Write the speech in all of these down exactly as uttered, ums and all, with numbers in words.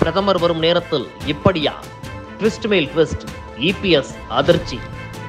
பிரதமர் வரும் நேரத்தில் இப்படியா? ட்விஸ்ட் மேல் ட்விஸ்ட், இபிஎஸ் அதிர்ச்சி.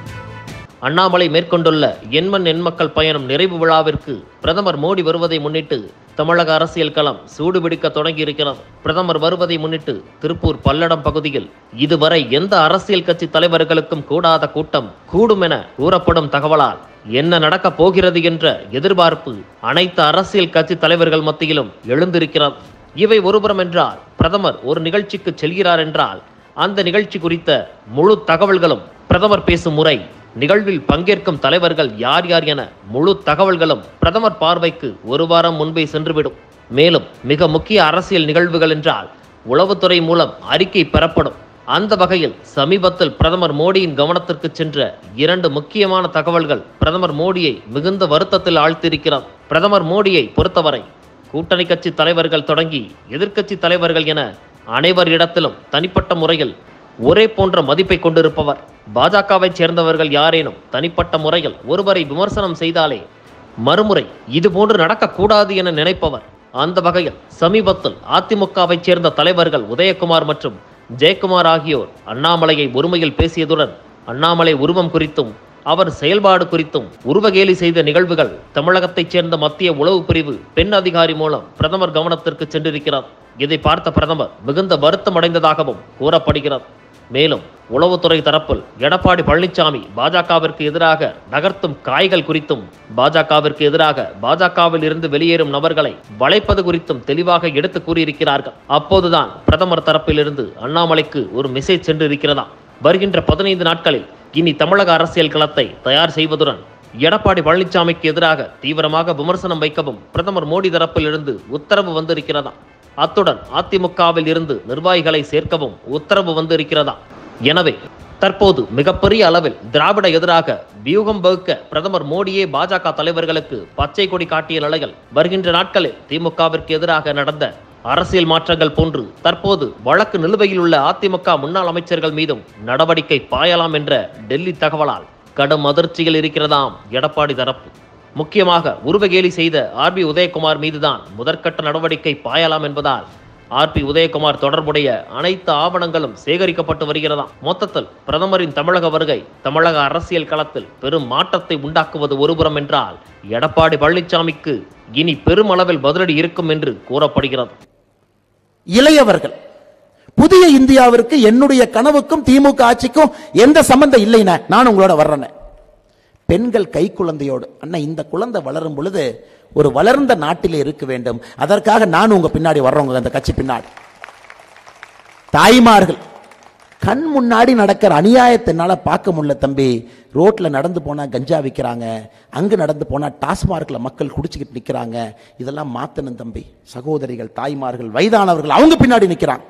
அண்ணாமலை மேற்கொண்டுள்ள எண்மண் எண்மக்கள் பயணம் நிறைவு விழாவிற்கு பிரதமர் மோடி வருவதை முன்னிட்டு தமிழக அரசியல் களம் சூடுபிடிக்க தொடங்கி இருக்கிறது. பிரதமர் வருவதை முன்னிட்டு திருப்பூர் பல்லடம் பகுதியில் இதுவரை எந்த அரசியல் கட்சி தலைவர்களுக்கும் கூடாத கூட்டம் கூடும் என கூறப்படும் தகவலால் என்ன நடக்கப் போகிறது என்ற எதிர்பார்ப்பு அனைத்து அரசியல் கட்சி தலைவர்கள் மத்தியிலும் எழுந்திருக்கிறது. இவை ஒருபுறம் என்றால், பிரதமர் ஒரு நிகழ்ச்சிக்கு செல்கிறார் என்றால் அந்த நிகழ்ச்சி குறித்த முழு தகவல்களும், பிரதமர் பேசும் முறை, நிகழ்வில் பங்கேற்கும் தலைவர்கள் யார் யார் என முழு தகவல்களும் பிரதமர் பார்வைக்கு ஒரு வாரம் முன்பே சென்றுவிடும். மேலும் மிக முக்கிய அரசியல் நிகழ்வுகள் என்றால் உளவுத்துறை மூலம் அறிக்கை பெறப்படும். அந்த வகையில் சமீபத்தில் பிரதமர் மோடியின் கவனத்திற்கு சென்ற இரண்டு முக்கியமான தகவல்கள் பிரதமர் மோடியை மிகுந்த வருத்தத்தில் ஆழ்த்தியிருக்கிறது. பிரதமர் மோடியை பொறுத்தவரை கூட்டணி கட்சி தலைவர்கள் தொடங்கி எதிர்க்கட்சி தலைவர்கள் என அனைவரிடத்திலும் தனிப்பட்ட முறையில் ஒரே போன்ற மதிப்பை கொண்டிருப்பவர். பாஜகவை சேர்ந்தவர்கள் யாரேனும் தனிப்பட்ட முறையில் ஒருவரை விமர்சனம் செய்தாலே மறுமுறை இதுபோன்று நடக்கக்கூடாது என நினைப்பவர். அந்த வகையில் சமீபத்தில் அதிமுகவை சேர்ந்த தலைவர்கள் உதயகுமார் மற்றும் ஜெயக்குமார் ஆகியோர் அண்ணாமலையை ஒருமையில் பேசியதுடன் அண்ணாமலை உருவம் குறித்தும் அவர் செயல்பாடு குறித்தும் உருவகேலி செய்த நிகழ்வுகள் தமிழகத்தைச் சேர்ந்த மத்திய உளவு பிரிவு பெண் அதிகாரி மூலம் பிரதமர் கவனத்திற்கு சென்றிருக்கிறார். இதை பார்த்த பிரதமர் மிகுந்த வருத்தம் அடைந்ததாகவும் கூறப்படுகிறது. மேலும் உளவுத்துறை தரப்பில் எடப்பாடி பழனிசாமி பாஜகவிற்கு எதிராக நகர்த்தும் காய்கள் குறித்தும், பாஜகவிற்கு எதிராக பாஜகவில் இருந்து வெளியேறும் நபர்களை வளைப்பது குறித்தும் தெளிவாக எடுத்து கூறியிருக்கிறார்கள். அப்போதுதான் பிரதமர் தரப்பிலிருந்து அண்ணாமலைக்கு ஒரு மெசேஜ் சென்று இருக்கிறதா. வருகின்ற பதினைந்து நாட்களில் இனி தமிழக அரசியல் களத்தை தயார் செய்வதுடன் எடப்பாடி பழனிசாமிக்கு எதிராக தீவிரமாக விமர்சனம் வைக்கவும் பிரதமர் மோடி தரப்பில் இருந்து உத்தரவு வந்திருக்கிறதா. அத்துடன் அதிமுகவில் இருந்து நிர்வாகிகளை சேர்க்கவும் உத்தரவு வந்திருக்கிறதா. எனவே தற்போது மிகப்பெரிய அளவில் திராவிட எதிராக வியூகம் வகுக்க பிரதமர் மோடியே பாஜக தலைவர்களுக்கு பச்சை கொடி காட்டிய நிலையில் வருகின்ற நாட்களில் திமுகவிற்கு எதிராக நடந்த அரசியல் மாற்றங்கள் போன்று தற்போது வழக்கு நிலுவையில் உள்ள அதிமுக முன்னாள் அமைச்சர்கள் மீதும் நடவடிக்கை பாயலாம் என்ற டெல்லி தகவலால் கடும் அதிர்ச்சியில் இருக்கிறதாம் எடப்பாடி தரப்பு. முக்கியமாக உருவகேலி செய்த ஆர் பி உதயகுமார் மீதுதான் முதற்கட்ட நடவடிக்கை பாயலாம் என்பதால் ஆர் பி உதயகுமார் தொடர்புடைய அனைத்து ஆவணங்களும் சேகரிக்கப்பட்டு வருகிறதாம். மொத்தத்தில் பிரதமரின் தமிழக வருகை தமிழக அரசியல் களத்தில் பெரும் மாற்றத்தை உண்டாக்குவது ஒருபுறம் என்றால், எடப்பாடி பழனிசாமிக்கு இனி பெருமளவில் பதிலடி இருக்கும் என்று கூறப்படுகிறது. இளையவர்கள் புதிய இந்தியாவிற்கு என்னுடைய கனவுக்கும் திமுக ஆட்சிக்கும் எந்த சம்பந்தம் இல்லைன்னா நான் உங்களோட வர்றேன். பெண்கள் கை குழந்தையோடு, அண்ணா இந்த குழந்தை வளரும் பொழுது ஒரு வளர்ந்த நாட்டிலே இருக்க வேண்டும், அதற்காக நான் உங்க பின்னாடி வர்றவங்க, அந்த கட்சி பின்னாடி. தாய்மார்கள் கண் முன்னாடி நடக்கிற அநியாயத்தினால பார்க்க முடியல தம்பி. ரோட்ல நடந்து போனா கஞ்சா விற்கிறாங்க, அங்கு நடந்து போனா டாஸ்மார்க்ல மக்கள் குடிச்சுக்கிட்டு நிக்கிறாங்க. இதெல்லாம் மாத்தணும் தம்பி. சகோதரிகள், தாய்மார்கள், வயதானவர்கள் அவங்க பின்னாடி நிக்கிறாங்க.